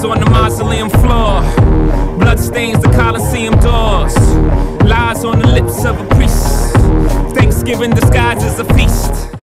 on the mausoleum floor. Blood stains the Coliseum doors. Lies on the lips of a priest. Thanksgiving disguised as a feast.